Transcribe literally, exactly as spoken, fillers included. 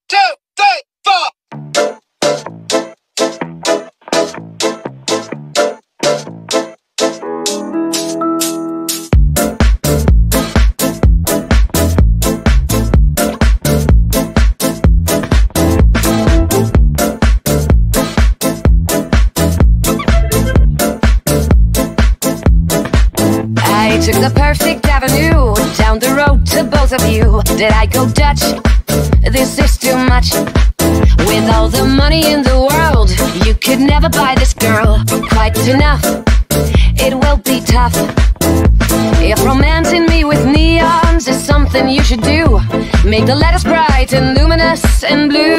two, three, four. I took the perfect avenue down the road to both of you. Did I go Dutch? This is too much. With all the money in the world, you could never buy this girl quite enough. It will be tough. If romancing me with neons is something you should do, make the letters bright and luminous and blue.